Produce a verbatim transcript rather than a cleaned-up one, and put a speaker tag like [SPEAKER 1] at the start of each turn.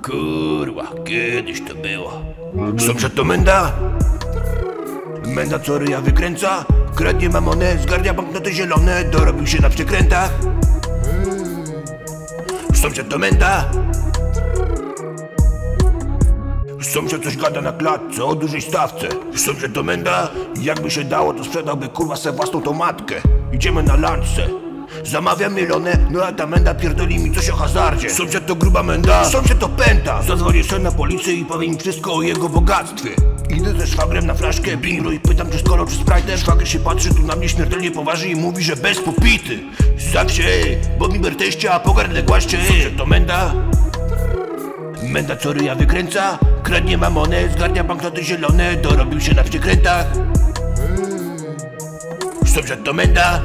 [SPEAKER 1] Kurwa, kiedyś to było. Sąsiad to menda? Menda co ryja wykręca? Kradnie mamonę, zgarnia banknoty zielone, dorobił się na przekrętach. Sąsiad to menda? Sąsiad coś gada na klatce o dużej stawce. Sąsiad to menda? Jakby się dało, to sprzedałby kurwa se własną tą matkę. Idziemy na lunchce. Zamawiam mielone, no a ta menda pierdoli mi coś o hazardzie. Sąsiad to gruba menda? Sąsiad to pęta. Zadzwonię sobie na policję i powiem im wszystko o jego bogactwie. Idę ze szwagrem na flaszkę bingo i pytam, czy z kolą, czy sprite'em. Szwagier się patrzy tu na mnie śmiertelnie poważnie i mówi, że bez popity. Zak się, bo mi berteście, a pogardle głaście. Sąsiad to menda? Menda co ryja wykręca? Kradnie mamonę, zgarnia banknoty zielone, dorobił się na przekrętach. Sąsiad to menda?